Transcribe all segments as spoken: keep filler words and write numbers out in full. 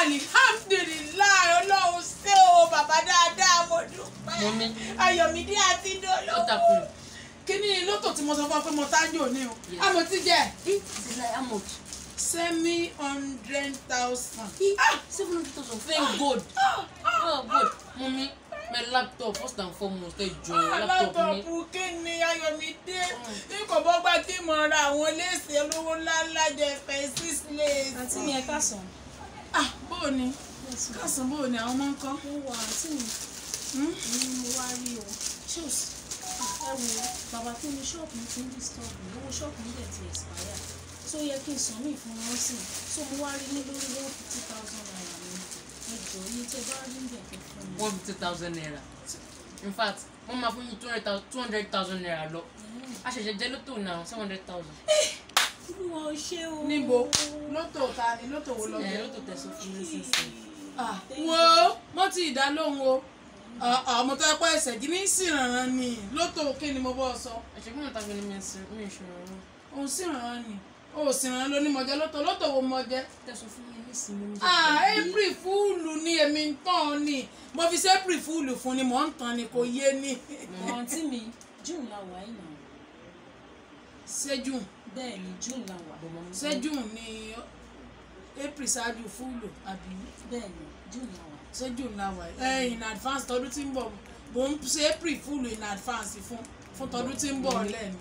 alihamdulilayi Ọlọ́run ṣé o bàbá dáadáa mo dúpẹ́ Ayọ̀mídé àti Dolówó kíní lótò tí mo sọ fún ọ pé mo tájò ní o àmọ́ ti jẹ́ semi hundred thousand seven hundred thousand thank God. Oh God mummy my laptop first and foremost ẹ jọ̀ọ́ laptop mi. laptop kíni Ayọ̀mídé ní kò bọ́ gbà kí mo ra àwọn léèsì olówó ńláńlá jẹ fẹ́ six léèsì. àǹtí mi ẹ káàsán. ah bóò ni káàsán bóò ni àwọn máa ń kọ́. mo wà àǹtí mi ní mo wá rí o shoes ẹ wo bàbá tó ní ṣọ́ọ̀bù mi ti ń disturb mi owó ṣọ́ọ̀bù mi dẹ̀ ti expire so yẹ kí n sàn mí fún wọn sí so mo wá rí ní lórí one fifty thousand naira mi ẹ jọ iye tẹ bá rí ní ẹ̀kọ́ fún mi. one fifty thousand naira in fact wọ́n máa fún mi two hundred thousand naira lọ a ṣẹ̀ṣẹ̀ jẹ́ lótò náà seven hundred thousand. olúwa ò ṣe o. níbo lótò ta ni lótò wo lọ. ẹ lótò tẹ̀sán fún mi sísìn. wo mo ti dá lóhùn o ọmọ tó yẹ pé ẹsẹ̀ jí ní ìsìnrànràn ni lótò kí ni mo bọ́ sọ. ẹ̀ṣẹ̀ gbọ́dọ̀ tàbí ní mi ìṣòro. òun sìnrànràn ni o sìnrànràn ló ní mọ̀jẹ́ lótò lótò wo mọ̀jẹ́. tẹ̀sán fún mi nísìnyí. ah april fúùlù ni èmi ń tàn ni mo fi ṣe april fúùlù fún ni mò ń tàn ni kò yé ni. àǹtí mi june la wà yìí náà. ṣé june. bẹ́ẹ̀ ni june la wà. ṣé june ni april ṣáájú fúùlù àbí. bẹ́ẹ̀ ni june la wà. ṣé june la wà ẹ in advance tọdún tí ń bọ̀ mo ń ṣe april fúùlù in advance fún fún tọdún tí ń bọ̀ lẹ́nu.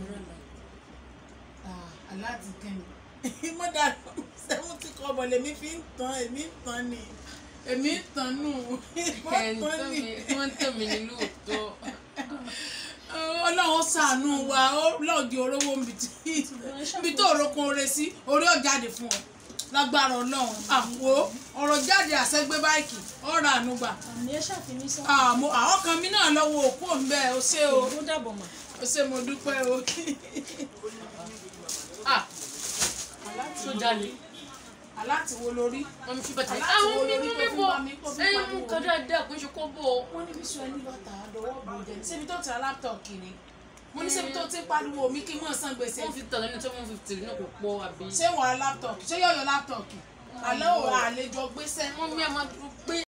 aláàtì kẹ́ni mo dà seventy kọ́bọ̀ lèmi fi ń tàn èmi ń tàn ni èmi ń tàn nù wọ́n tẹ̀ mí ní lóòótọ́. Ọlọ́run ṣàánú wa lọ́ọ̀dì orówó níbi tó òrókun oore sí orí ọ̀jáde fún ọ lágbára Ọlọ́run àpò ọ̀rọ̀ jáde àṣẹgbé báìkì ọ̀rọ̀ ànúgbà. àmì ẹ ṣàfihàn sọ. àmọ́ àwọn kan mi náà lọ́wọ́ òkú òǹbẹ ó ṣe o ó dàbọ̀ mà. ó ṣe mo dúpẹ́ o. sójà ni. aláti wo lórí. wọ́n mi fi bàtà yìí. aláti wo àwọn lórí mímú tó mímú fi bá mi. ẹyin mú kan dáadáa kó ń ṣe kó bò ó. wọ́n ní bí sọ ẹni bàtà àdọ́wọ́ bòjẹ́ ṣébi tó ti ra láptọ̀pù kiri mo ní ṣébi tó ti pariwo mi kí n mọ̀ san gbèsè. one fifty thousand ní seven fifty náà kò pọ̀ àbí. ṣé wọ́n ra láptọ̀pù ṣé yọ̀yọ̀ láptọ̀pù àlọ́ àlejò gbéṣẹ́. wọ́n mi àmọ́ pé